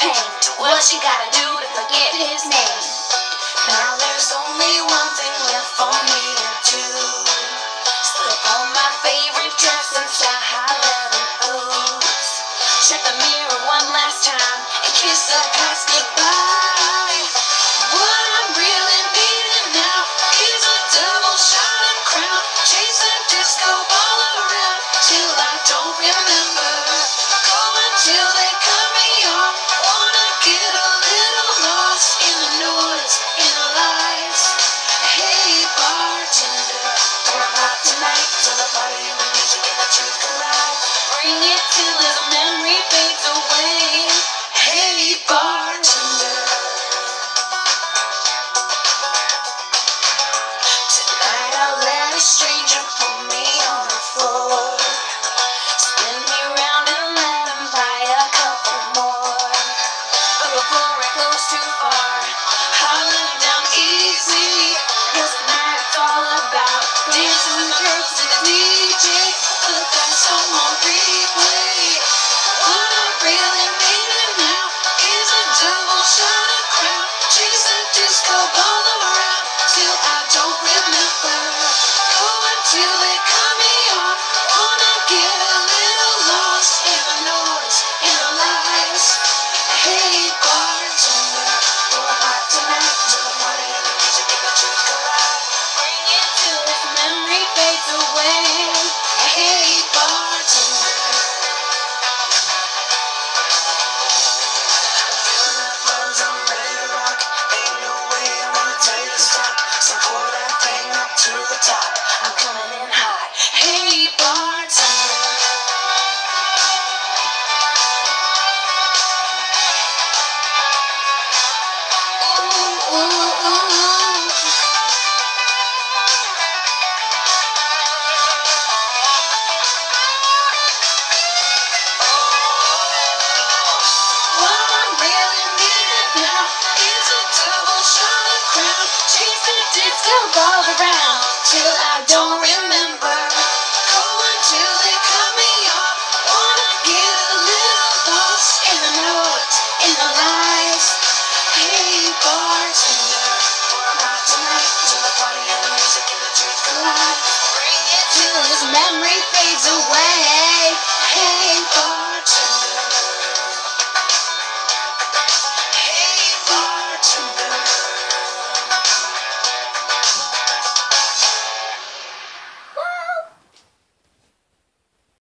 pain. Do what you gotta do to forget his name. Now there's only one thing left for me to do. Slip on my favorite dress and style high leather boots. Check the mirror one last time and kiss the past goodbye. What I'm really needing now is a double shot of Crown. Chase the disco ball around till I don't remember. Go until they cut me off. Wanna get a little lost in the noise, in the lights. Hey bartender, pour a hot tonight till the party and the music and the truth collide. Bring it till this memory fades away. Hey bartender. Tonight I'll let a stranger put me on the floor. Spin me round and let him buy a couple more. But before it goes too far, I'll let him down easy. 'Cause tonight's all about dancing girls to the DJ. Put that song on replay. What I really need now is a double shot of Crown. Chase the disco ball around till I don't remember. Go until they cut me off. Wanna get a little lost in the noise, in the lights. Hey bartender, pour a hot tonight till the party and the music and the truth collide. Bring it till this memory fades away. Hey bartender. I'm ready to rock. Ain't no way I'm gonna tell you to stop. So pour that thing up to the top. I'm coming in hot. Hey bartender. Ooh, ooh, ooh. What I'm really needing now is a double shot of Crown. Chase the disco ball around till I don't